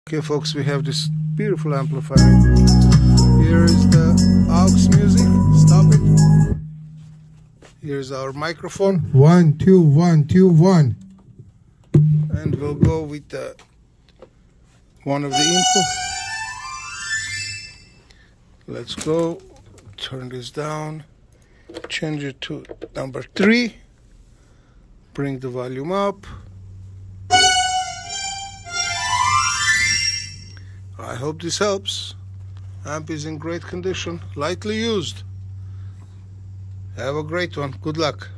Okay folks, we have this beautiful amplifier. Here is the aux music. Stop it. Here's our microphone. 1 2 1 2 1. And we'll go with one of the inputs. Let's go. Turn this down. Change it to number 3. Bring the volume up. I hope this helps. Amp is in great condition, lightly used. Have a great one. Good luck.